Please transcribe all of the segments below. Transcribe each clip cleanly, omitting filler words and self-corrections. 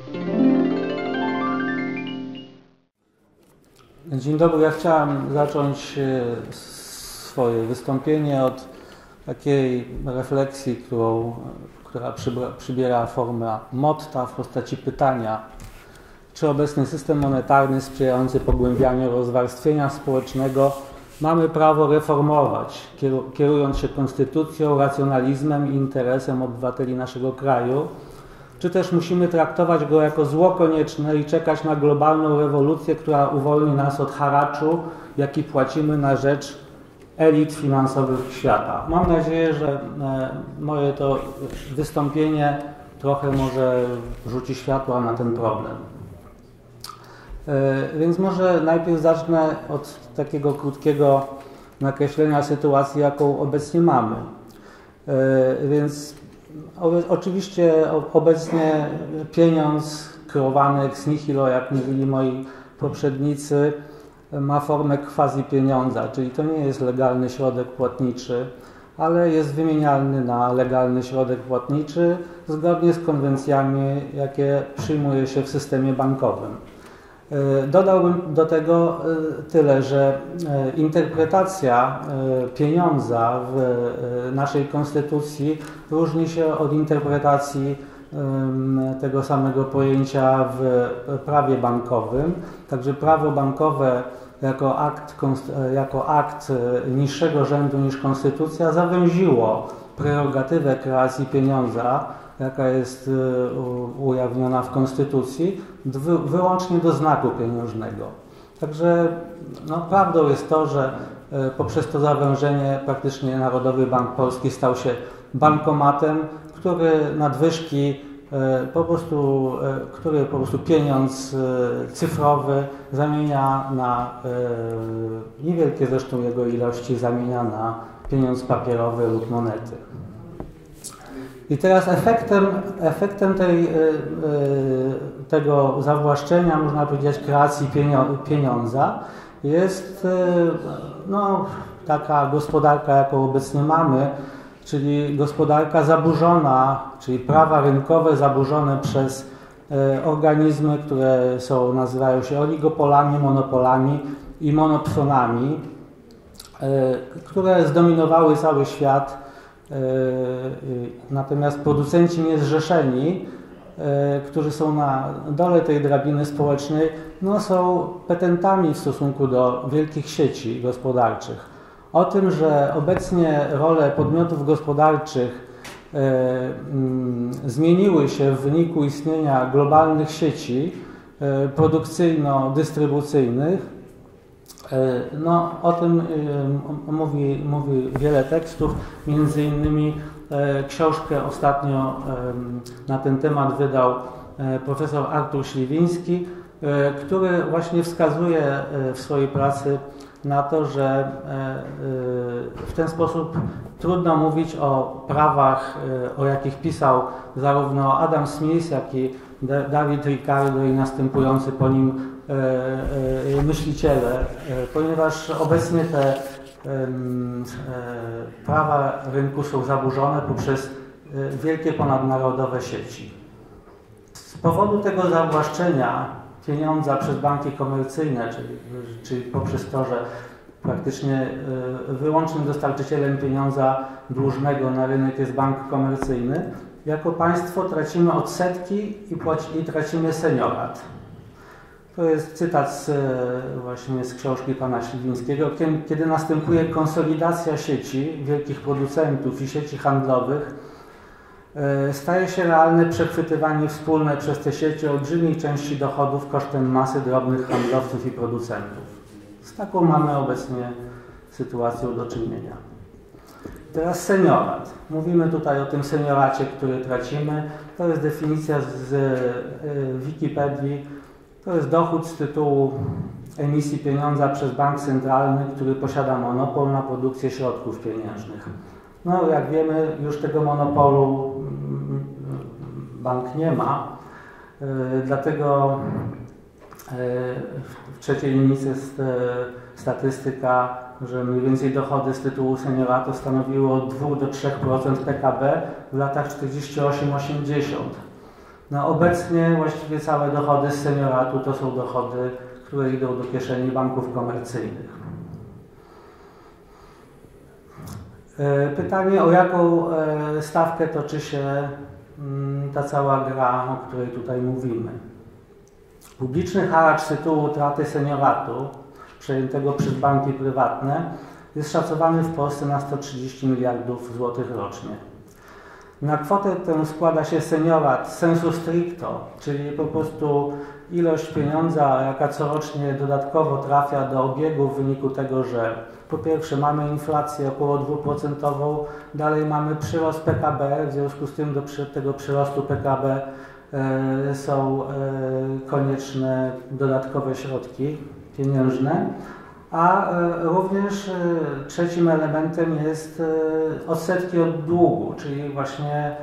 Dzień dobry, ja chciałem zacząć swoje wystąpienie od takiej refleksji, która przybiera formę motta w postaci pytania, czy obecny system monetarny sprzyjający pogłębianiu rozwarstwienia społecznego mamy prawo reformować, kierując się konstytucją, racjonalizmem i interesem obywateli naszego kraju, czy też musimy traktować go jako zło konieczne i czekać na globalną rewolucję, która uwolni nas od haraczu, jaki płacimy na rzecz elit finansowych świata. Mam nadzieję, że moje to wystąpienie trochę może rzuci światła na ten problem. Więc może najpierw zacznę od takiego krótkiego nakreślenia sytuacji, jaką obecnie mamy. Więc oczywiście obecnie pieniądz kreowany ex nihilo, jak mówili moi poprzednicy, ma formę quasi-pieniądza, czyli to nie jest legalny środek płatniczy, ale jest wymienialny na legalny środek płatniczy zgodnie z konwencjami, jakie przyjmuje się w systemie bankowym. Dodałbym do tego tyle, że interpretacja pieniądza w naszej konstytucji różni się od interpretacji tego samego pojęcia w prawie bankowym. Także prawo bankowe jako akt niższego rzędu niż konstytucja zawęziło prerogatywę kreacji pieniądza, jaka jest ujawniona w konstytucji, wyłącznie do znaku pieniężnego. Także prawdą jest to, że poprzez to zawężenie praktycznie Narodowy Bank Polski stał się bankomatem, który nadwyżki który po prostu pieniądz cyfrowy zamienia na, niewielkie zresztą jego ilości, zamienia na pieniądz papierowy lub monety. I teraz efektem tego zawłaszczenia, można powiedzieć, kreacji pieniądza jest taka gospodarka, jaką obecnie mamy, czyli gospodarka zaburzona, czyli prawa rynkowe zaburzone przez organizmy, które nazywają się oligopolami, monopolami i monopsonami, które zdominowały cały świat. Natomiast producenci niezrzeszeni, którzy są na dole tej drabiny społecznej, są petentami w stosunku do wielkich sieci gospodarczych. O tym, że obecnie role podmiotów gospodarczych zmieniły się w wyniku istnienia globalnych sieci produkcyjno-dystrybucyjnych, o tym mówi wiele tekstów, między innymi książkę ostatnio na ten temat wydał profesor Artur Śliwiński, który właśnie wskazuje w swojej pracy na to, że w ten sposób trudno mówić o prawach, o jakich pisał zarówno Adam Smith, jak i David Ricardo i następujący po nim myśliciele, ponieważ obecnie te prawa rynku są zaburzone poprzez wielkie ponadnarodowe sieci. Z powodu tego zawłaszczenia pieniądza przez banki komercyjne, czyli poprzez to, że praktycznie wyłącznym dostarczycielem pieniądza dłużnego na rynek jest bank komercyjny, jako państwo tracimy odsetki i tracimy seniorat. To jest cytat właśnie z książki pana Śliwińskiego. Kiedy następuje konsolidacja sieci wielkich producentów i sieci handlowych, staje się realne przechwytywanie wspólne przez te sieci olbrzymiej części dochodów kosztem masy drobnych handlowców i producentów. Z taką mamy obecnie sytuacją do czynienia. Teraz seniorat. Mówimy tutaj o tym senioracie, który tracimy. To jest definicja z Wikipedii. To jest dochód z tytułu emisji pieniądza przez bank centralny, który posiada monopol na produkcję środków pieniężnych. Jak wiemy, już tego monopolu bank nie ma, dlatego w trzeciej linijce jest statystyka, że mniej więcej dochody z tytułu senioratu stanowiły od 2 do 3% PKB w latach 48-80. No obecnie właściwie całe dochody z senioratu to są dochody, które idą do kieszeni banków komercyjnych. Pytanie, o jaką stawkę toczy się ta cała gra, o której tutaj mówimy. Publiczny haracz z tytułu utraty senioratu przejętego przez banki prywatne jest szacowany w Polsce na 130 miliardów złotych rocznie. Na kwotę tę składa się seniorat sensu stricto, czyli po prostu ilość pieniądza, jaka corocznie dodatkowo trafia do obiegu w wyniku tego, że po pierwsze mamy inflację około 2%, dalej mamy przyrost PKB, w związku z tym do tego przyrostu PKB są konieczne dodatkowe środki pieniężne, a również trzecim elementem jest odsetki od długu, czyli właśnie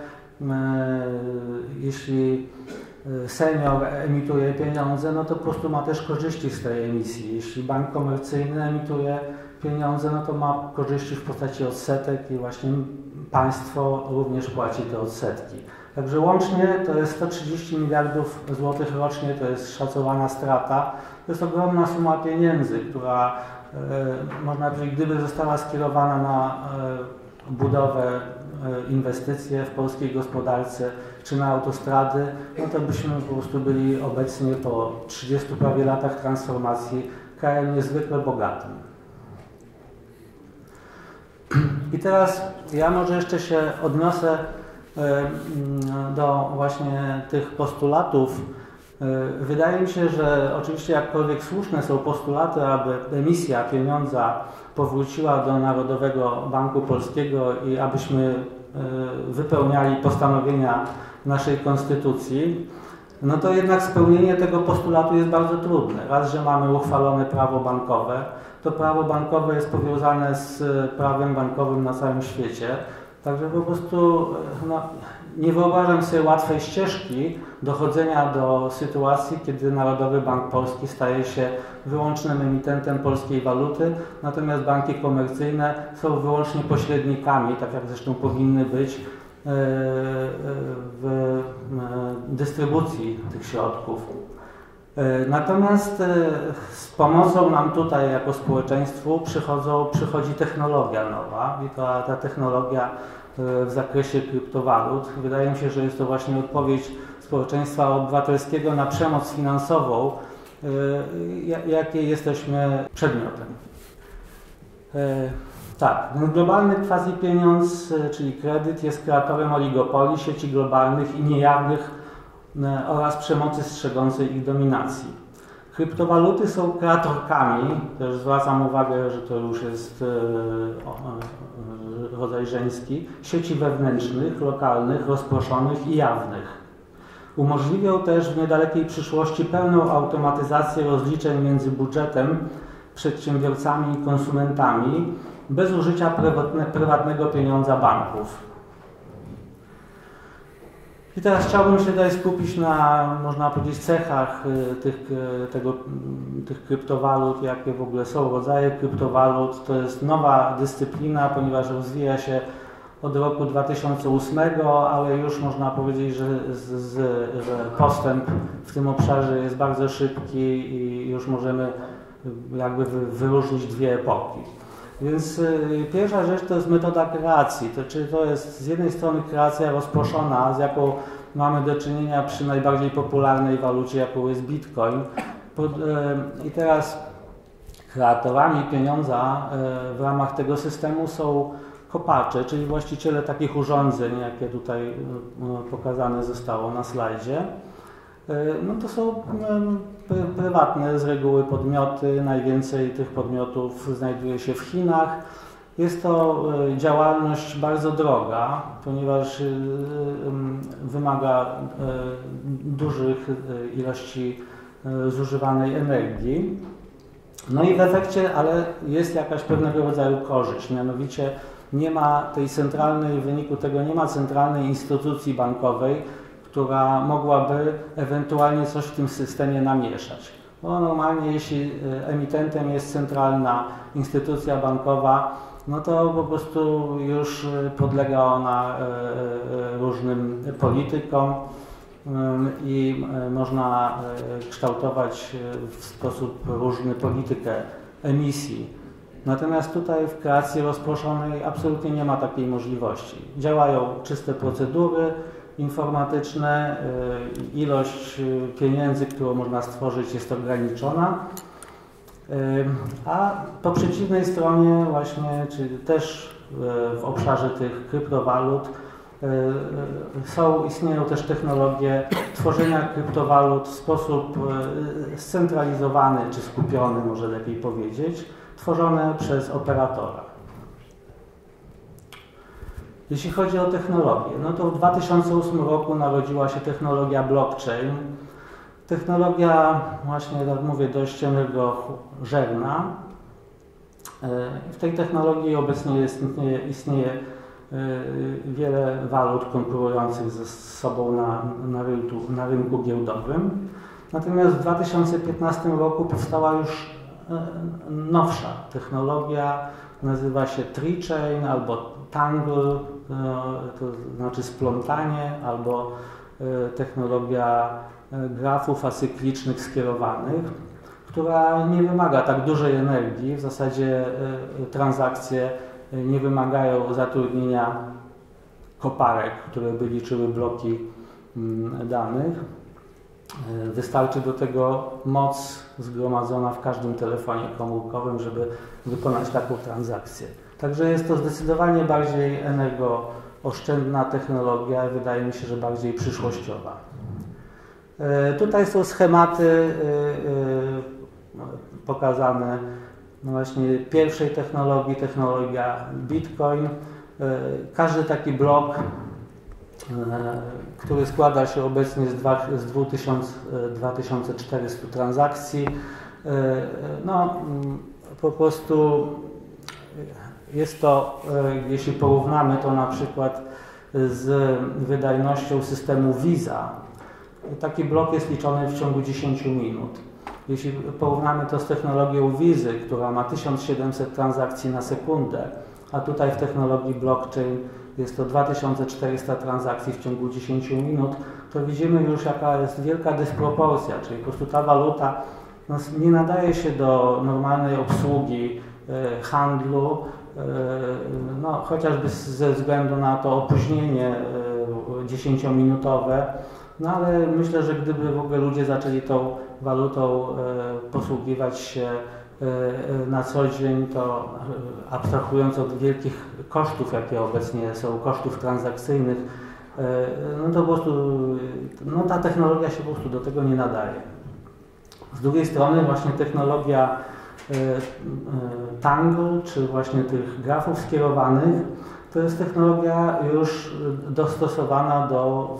jeśli senior emituje pieniądze, no to po prostu ma też korzyści z tej emisji. Jeśli bank komercyjny emituje pieniądze, no to ma korzyści w postaci odsetek i właśnie państwo również płaci te odsetki. Także łącznie to jest 130 miliardów złotych rocznie, to jest szacowana strata. To jest ogromna suma pieniędzy, która można powiedzieć, gdyby została skierowana na budowę, inwestycje w polskiej gospodarce czy na autostrady, no to byśmy po prostu byli obecnie po 30 prawie latach transformacji krajem niezwykle bogatym. I teraz ja może jeszcze się odniosę do właśnie tych postulatów. Wydaje mi się, że oczywiście jakkolwiek słuszne są postulaty, aby emisja pieniądza powróciła do Narodowego Banku Polskiego i abyśmy wypełniali postanowienia naszej Konstytucji, no to jednak spełnienie tego postulatu jest bardzo trudne. Raz, że mamy uchwalone prawo bankowe, to prawo bankowe jest powiązane z prawem bankowym na całym świecie, także po prostu no, nie wyobrażam sobie łatwej ścieżki dochodzenia do sytuacji, kiedy Narodowy Bank Polski staje się wyłącznym emitentem polskiej waluty, natomiast banki komercyjne są wyłącznie pośrednikami, tak jak zresztą powinny być, w dystrybucji tych środków. Natomiast z pomocą nam tutaj jako społeczeństwu przychodzi technologia nowa i ta technologia w zakresie kryptowalut. Wydaje mi się, że jest to właśnie odpowiedź społeczeństwa obywatelskiego na przemoc finansową, jakiej jesteśmy przedmiotem. Tak, globalny quasi-pieniądz, czyli kredyt, jest kreatorem oligopoli, sieci globalnych i niejawnych oraz przemocy strzegącej ich dominacji. Kryptowaluty są kreatorkami, też zwracam uwagę, że to już jest rodzaj żeński, sieci wewnętrznych, lokalnych, rozproszonych i jawnych. Umożliwią też w niedalekiej przyszłości pełną automatyzację rozliczeń między budżetem, przedsiębiorcami i konsumentami bez użycia prywatnego pieniądza banków. I teraz chciałbym się tutaj skupić na, można powiedzieć, cechach tych kryptowalut, jakie w ogóle są rodzaje kryptowalut. To jest nowa dyscyplina, ponieważ rozwija się od roku 2008, ale już można powiedzieć, że postęp w tym obszarze jest bardzo szybki i już możemy jakby wyróżnić dwie epoki. Więc pierwsza rzecz to jest metoda kreacji, czyli to jest z jednej strony kreacja rozproszona, z jaką mamy do czynienia przy najbardziej popularnej walucie, jaką jest Bitcoin. I teraz kreatorami pieniądza w ramach tego systemu są kopacze, czyli właściciele takich urządzeń, jakie tutaj pokazane zostało na slajdzie. No to są prywatne z reguły podmioty, najwięcej tych podmiotów znajduje się w Chinach. Jest to działalność bardzo droga, ponieważ wymaga dużych ilości zużywanej energii. No i w efekcie, ale jest jakaś pewnego rodzaju korzyść, mianowicie nie ma tej centralnej, w wyniku tego nie ma centralnej instytucji bankowej, która mogłaby ewentualnie coś w tym systemie namieszać. Bo normalnie jeśli emitentem jest centralna instytucja bankowa, no to po prostu już podlega ona różnym politykom i można kształtować w sposób różny politykę emisji. Natomiast tutaj w kreacji rozproszonej absolutnie nie ma takiej możliwości. Działają czyste procedury informatyczne, ilość pieniędzy, którą można stworzyć, jest ograniczona. A po przeciwnej stronie właśnie, czyli też w obszarze tych kryptowalut istnieją też technologie tworzenia kryptowalut w sposób scentralizowany czy skupiony, może lepiej powiedzieć, tworzone przez operatora. Jeśli chodzi o technologię, no to w 2008 roku narodziła się technologia blockchain. Technologia, właśnie jak mówię, dość energożerna. W tej technologii obecnie istnieje wiele walut konkurujących ze sobą na rynku giełdowym. Natomiast w 2015 roku powstała już nowsza technologia, nazywa się tree chain albo tangle, to znaczy splątanie, albo technologia grafów acyklicznych skierowanych, która nie wymaga tak dużej energii. W zasadzie transakcje nie wymagają zatrudnienia koparek, które by liczyły bloki danych. Wystarczy do tego moc zgromadzona w każdym telefonie komórkowym, żeby wykonać taką transakcję. Także jest to zdecydowanie bardziej energooszczędna technologia, wydaje mi się, że bardziej przyszłościowa. Tutaj są schematy pokazane właśnie pierwszej technologii, technologia Bitcoin. Każdy taki blok, który składa się obecnie z 2400 transakcji, no po prostu jest to, jeśli porównamy to na przykład z wydajnością systemu Visa, taki blok jest liczony w ciągu 10 minut. Jeśli porównamy to z technologią Visy, która ma 1700 transakcji na sekundę, a tutaj w technologii blockchain jest to 2400 transakcji w ciągu 10 minut, to widzimy już, jaka jest wielka dysproporcja, czyli po prostu ta waluta nie nadaje się do normalnej obsługi handlu, no, chociażby ze względu na to opóźnienie 10-minutowe, no ale myślę, że gdyby w ogóle ludzie zaczęli tą walutą posługiwać się na co dzień, to abstrahując od wielkich kosztów, jakie obecnie są, kosztów transakcyjnych, no to po prostu no ta technologia się po prostu do tego nie nadaje. Z drugiej strony właśnie technologia Tangle, czy właśnie tych grafów skierowanych, to jest technologia już dostosowana do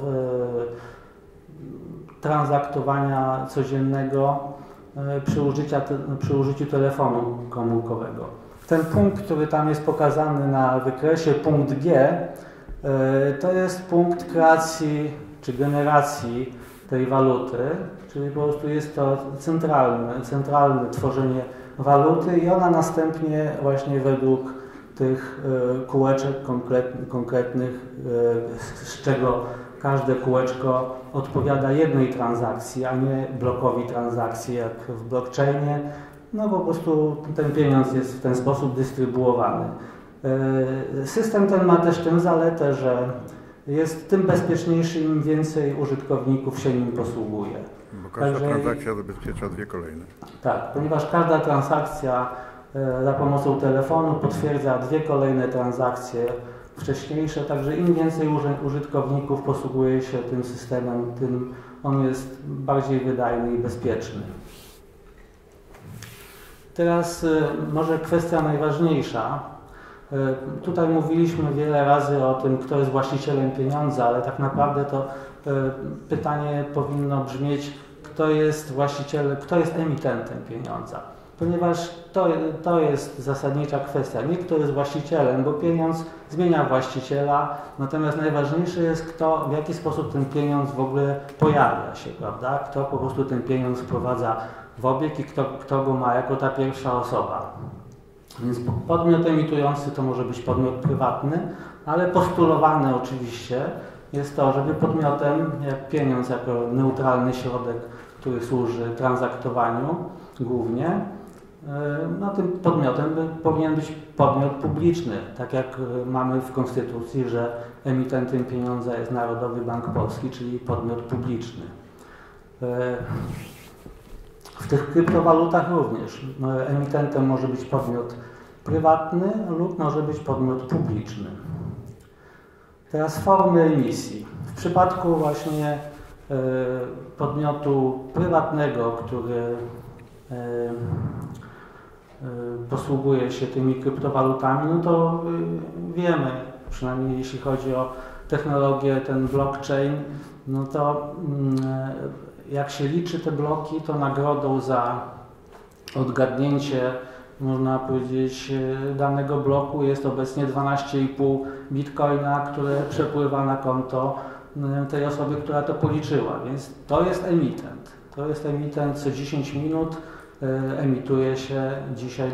transaktowania codziennego przy użyciu telefonu komórkowego. Ten punkt, który tam jest pokazany na wykresie, punkt G, to jest punkt kreacji czy generacji tej waluty, czyli po prostu jest to centralne tworzenie waluty i ona następnie właśnie według tych kółeczek konkretnych, z czego każde kółeczko odpowiada jednej transakcji, a nie blokowi transakcji jak w blockchainie. No po prostu ten pieniądz jest w ten sposób dystrybuowany. System ten ma też tę zaletę, że jest tym bezpieczniejszy, im więcej użytkowników się nim posługuje. Bo każda transakcja zabezpiecza dwie kolejne. Tak, ponieważ każda transakcja za pomocą telefonu potwierdza dwie kolejne transakcje wcześniejsze, także im więcej użytkowników posługuje się tym systemem, tym on jest bardziej wydajny i bezpieczny. Teraz może kwestia najważniejsza. Tutaj mówiliśmy wiele razy o tym, kto jest właścicielem pieniądza, ale tak naprawdę to pytanie powinno brzmieć, kto jest właścicielem, kto jest emitentem pieniądza. Ponieważ to jest zasadnicza kwestia. Nie kto jest właścicielem, bo pieniądz zmienia właściciela, natomiast najważniejsze jest kto, w jaki sposób ten pieniądz w ogóle pojawia się, prawda? Kto po prostu ten pieniądz wprowadza w obieg i kto go ma jako ta pierwsza osoba. Więc podmiot emitujący to może być podmiot prywatny, ale postulowany oczywiście jest to, żeby podmiotem, jak pieniądz jako neutralny środek, który służy transaktowaniu głównie, no tym podmiotem powinien być podmiot publiczny, tak jak mamy w Konstytucji, że emitentem pieniądza jest Narodowy Bank Polski, czyli podmiot publiczny. W tych kryptowalutach również emitentem może być podmiot prywatny lub może być podmiot publiczny. Teraz formy emisji. W przypadku właśnie podmiotu prywatnego, który posługuje się tymi kryptowalutami, no to wiemy, przynajmniej jeśli chodzi o technologię, ten blockchain, no to jak się liczy te bloki, to nagrodą za odgadnięcie, można powiedzieć, danego bloku jest obecnie 12,5 bitcoina, które przepływa na konto tej osoby, która to policzyła, więc to jest emitent. To jest emitent, co 10 minut emituje się dzisiaj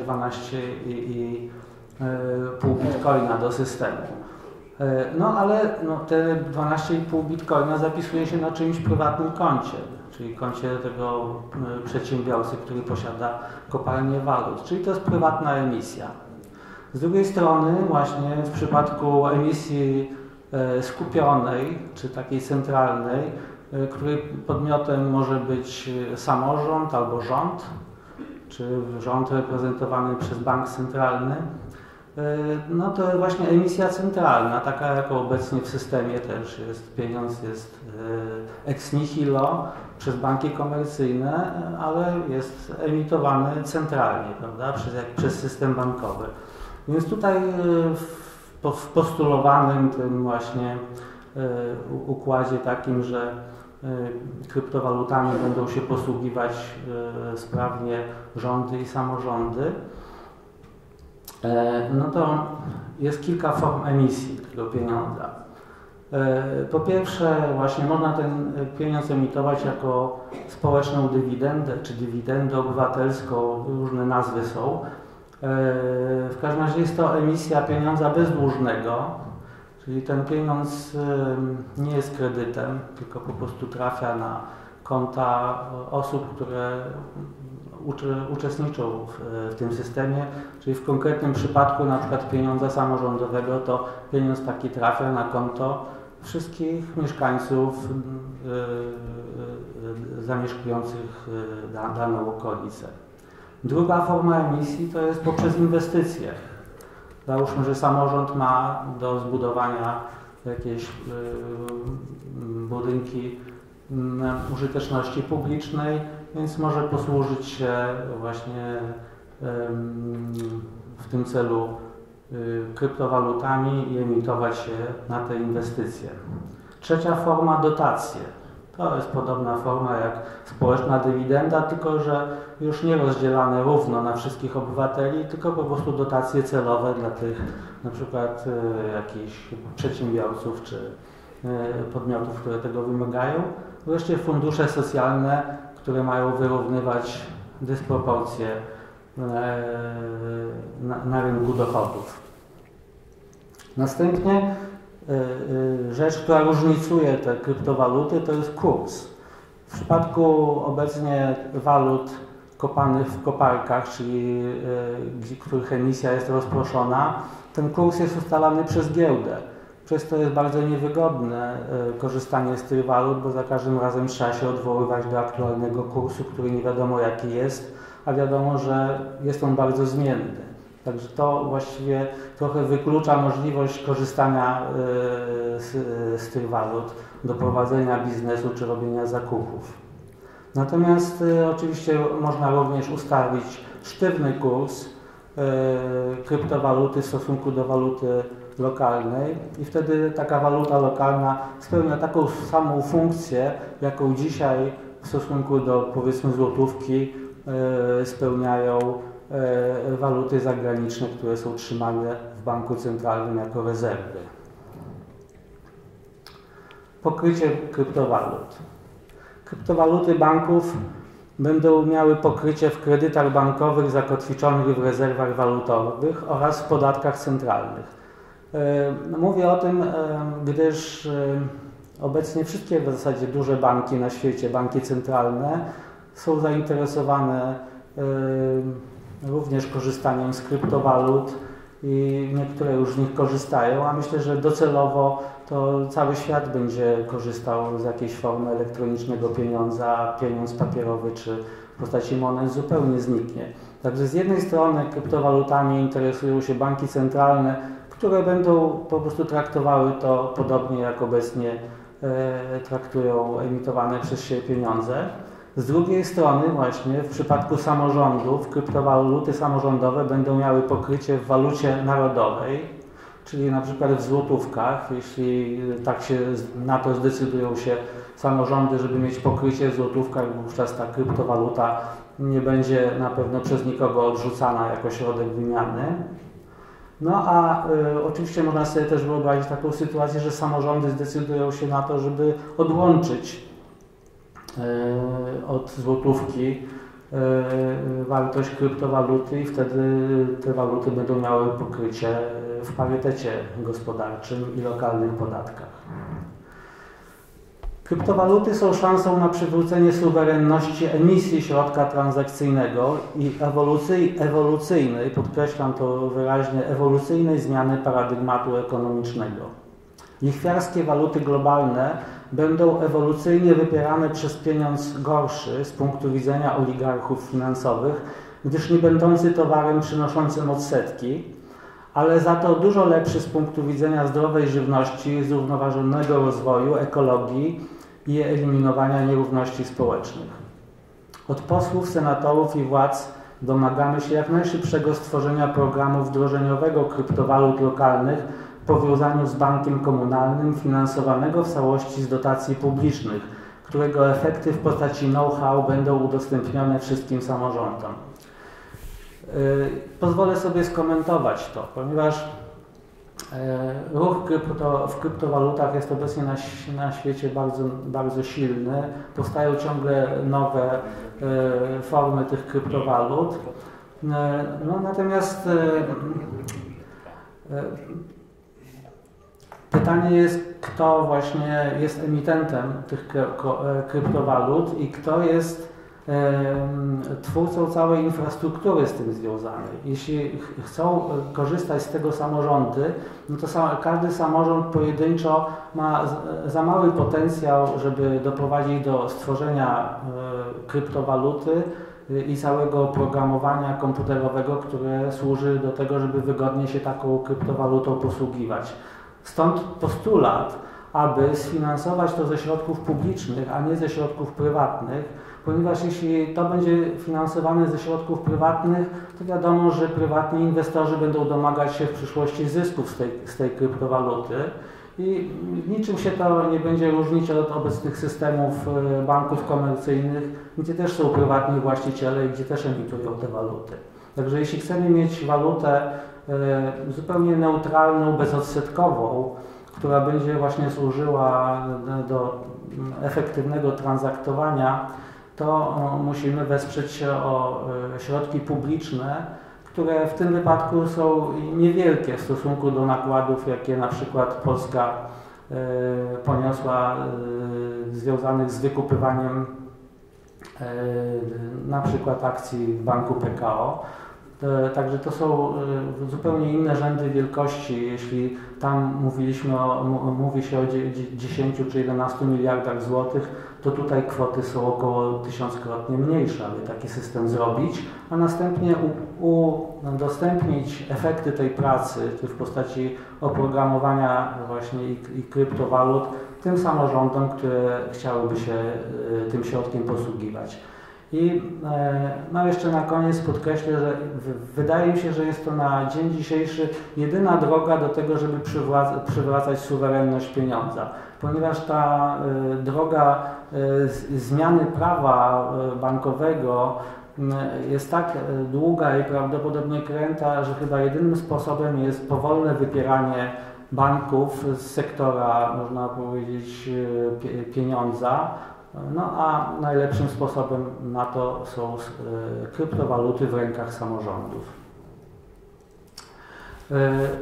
12,5 bitcoina do systemu. No ale te 12,5 bitcoina zapisuje się na czyimś prywatnym koncie, czyli koncie tego przedsiębiorcy, który posiada kopalnię walut, czyli to jest prywatna emisja. Z drugiej strony właśnie w przypadku emisji skupionej, czy takiej centralnej, której podmiotem może być samorząd albo rząd, czy rząd reprezentowany przez bank centralny, no to właśnie emisja centralna, taka jako obecnie w systemie też jest, pieniądz jest ex nihilo przez banki komercyjne, ale jest emitowany centralnie, prawda, przez system bankowy. Więc tutaj w postulowanym tym właśnie układzie takim, że kryptowalutami będą się posługiwać sprawnie rządy i samorządy, no to jest kilka form emisji tego pieniądza. Po pierwsze, właśnie można ten pieniądz emitować jako społeczną dywidendę, czy dywidendę obywatelską, różne nazwy są. W każdym razie jest to emisja pieniądza bezdłużnego, czyli ten pieniądz nie jest kredytem, tylko po prostu trafia na konta osób, które uczestniczą w tym systemie, czyli w konkretnym przypadku na przykład pieniądza samorządowego, to pieniądz taki trafia na konto wszystkich mieszkańców zamieszkujących daną okolicę. Druga forma emisji to jest poprzez inwestycje. Załóżmy, że samorząd ma do zbudowania jakieś budynki użyteczności publicznej, więc może posłużyć się właśnie w tym celu kryptowalutami i emitować je na te inwestycje. Trzecia forma dotacje. To jest podobna forma jak społeczna dywidenda, tylko że już nie rozdzielane równo na wszystkich obywateli, tylko po prostu dotacje celowe dla tych na przykład jakichś przedsiębiorców czy podmiotów, które tego wymagają. Wreszcie fundusze socjalne, które mają wyrównywać dysproporcje na rynku dochodów. Następnie rzecz, która różnicuje te kryptowaluty, to jest kurs. W przypadku obecnie walut kopanych w koparkach, czyli których emisja jest rozproszona, ten kurs jest ustalany przez giełdę. Przez to jest bardzo niewygodne korzystanie z tych walut, bo za każdym razem trzeba się odwoływać do aktualnego kursu, który nie wiadomo jaki jest, a wiadomo, że jest on bardzo zmienny. Także to właściwie trochę wyklucza możliwość korzystania z tych walut do prowadzenia biznesu czy robienia zakupów. Natomiast oczywiście można również ustawić sztywny kurs kryptowaluty w stosunku do waluty lokalnej i wtedy taka waluta lokalna spełnia taką samą funkcję, jaką dzisiaj w stosunku do, powiedzmy, złotówki spełniają waluty zagraniczne, które są trzymane w banku centralnym jako rezerwy. Pokrycie kryptowalut. Kryptowaluty banków będą miały pokrycie w kredytach bankowych zakotwiczonych w rezerwach walutowych oraz w podatkach centralnych. Mówię o tym, gdyż Obecnie wszystkie w zasadzie duże banki na świecie, banki centralne, są zainteresowane również korzystaniem z kryptowalut i niektóre już z nich korzystają, a myślę, że docelowo to cały świat będzie korzystał z jakiejś formy elektronicznego pieniądza, pieniądz papierowy czy w postaci monet zupełnie zniknie. Także z jednej strony kryptowalutami interesują się banki centralne, które będą po prostu traktowały to podobnie jak obecnie traktują emitowane przez siebie pieniądze. Z drugiej strony właśnie w przypadku samorządów kryptowaluty samorządowe będą miały pokrycie w walucie narodowej, czyli na przykład w złotówkach, jeśli tak się na to zdecydują się samorządy, żeby mieć pokrycie w złotówkach, wówczas ta kryptowaluta nie będzie na pewno przez nikogo odrzucana jako środek wymiany. No a oczywiście można sobie też wyobrazić taką sytuację, że samorządy zdecydują się na to, żeby odłączyć od złotówki wartość kryptowaluty i wtedy te waluty będą miały pokrycie w parytecie gospodarczym i lokalnych podatkach. Kryptowaluty są szansą na przywrócenie suwerenności emisji środka transakcyjnego i ewolucyjnej, podkreślam to wyraźnie, ewolucyjnej zmiany paradygmatu ekonomicznego. Lichwiarskie waluty globalne będą ewolucyjnie wypierane przez pieniądz gorszy z punktu widzenia oligarchów finansowych, gdyż nie będący towarem przynoszącym odsetki, ale za to dużo lepszy z punktu widzenia zdrowej żywności, zrównoważonego rozwoju, ekologii i eliminowania nierówności społecznych. Od posłów, senatorów i władz domagamy się jak najszybszego stworzenia programu wdrożeniowego kryptowalut lokalnych w powiązaniu z bankiem komunalnym finansowanego w całości z dotacji publicznych, którego efekty w postaci know-how będą udostępnione wszystkim samorządom. Pozwolę sobie skomentować to, ponieważ ruch w kryptowalutach jest obecnie na świecie bardzo silny. Powstają ciągle nowe formy tych kryptowalut. No, natomiast pytanie jest, kto właśnie jest emitentem tych kryptowalut i kto jest twórcą całej infrastruktury z tym związanej. Jeśli chcą korzystać z tego samorządy, no to każdy samorząd pojedynczo ma za mały potencjał, żeby doprowadzić do stworzenia kryptowaluty i całego oprogramowania komputerowego, które służy do tego, żeby wygodnie się taką kryptowalutą posługiwać. Stąd postulat, aby sfinansować to ze środków publicznych, a nie ze środków prywatnych, ponieważ jeśli to będzie finansowane ze środków prywatnych, to wiadomo, że prywatni inwestorzy będą domagać się w przyszłości zysków z tej kryptowaluty i niczym się to nie będzie różnić od obecnych systemów banków komercyjnych, gdzie też są prywatni właściciele i gdzie też emitują te waluty. Także jeśli chcemy mieć walutę zupełnie neutralną, bezodsetkową, która będzie właśnie służyła do efektywnego transaktowania, to musimy wesprzeć się o środki publiczne, które w tym wypadku są niewielkie w stosunku do nakładów, jakie na przykład Polska poniosła związanych z wykupywaniem na przykład akcji banku PKO. Także to są zupełnie inne rzędy wielkości. Jeśli tam mówi się o 10 czy 11 miliardach złotych, to tutaj kwoty są około 1000-krotnie mniejsze, aby taki system zrobić, a następnie udostępnić efekty tej pracy w postaci oprogramowania właśnie i kryptowalut tym samorządom, które chciałyby się tym środkiem posługiwać. I no jeszcze na koniec podkreślę, że wydaje mi się, że jest to na dzień dzisiejszy jedyna droga do tego, żeby przywracać suwerenność pieniądza, ponieważ ta droga zmiany prawa bankowego jest tak długa i prawdopodobnie kręta, że chyba jedynym sposobem jest powolne wypieranie banków z sektora, można powiedzieć, pieniądza. No a najlepszym sposobem na to są kryptowaluty w rękach samorządów.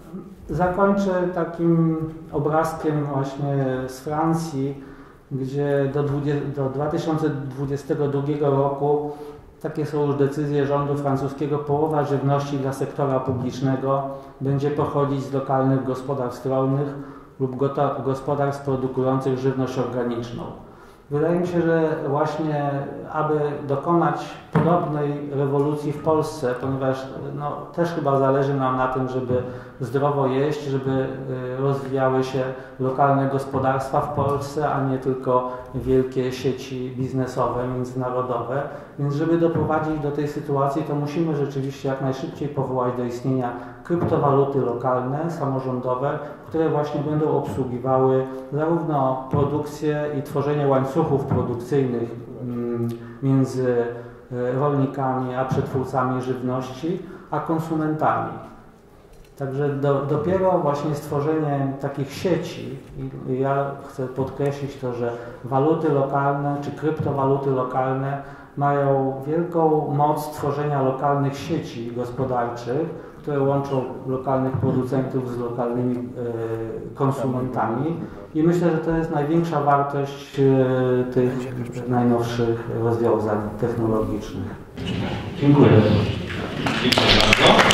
Zakończę takim obrazkiem właśnie z Francji, gdzie do 2022 roku, takie są już decyzje rządu francuskiego, połowa żywności dla sektora publicznego będzie pochodzić z lokalnych gospodarstw rolnych lub gospodarstw produkujących żywność organiczną. Wydaje mi się, że właśnie aby dokonać podobnej rewolucji w Polsce, ponieważ też chyba zależy nam na tym, żeby zdrowo jeść, żeby rozwijały się lokalne gospodarstwa w Polsce, a nie tylko wielkie sieci biznesowe, międzynarodowe. Więc żeby doprowadzić do tej sytuacji, to musimy rzeczywiście jak najszybciej powołać do istnienia kryptowaluty lokalne, samorządowe, które właśnie będą obsługiwały zarówno produkcję i tworzenie łańcuchów produkcyjnych między rolnikami a przetwórcami żywności, a konsumentami. Także dopiero właśnie stworzenie takich sieci, i ja chcę podkreślić to, że waluty lokalne czy kryptowaluty lokalne mają wielką moc tworzenia lokalnych sieci gospodarczych, które łączą lokalnych producentów z lokalnymi konsumentami i myślę, że to jest największa wartość tych najnowszych rozwiązań technologicznych. Dziękuję. Dziękuję bardzo.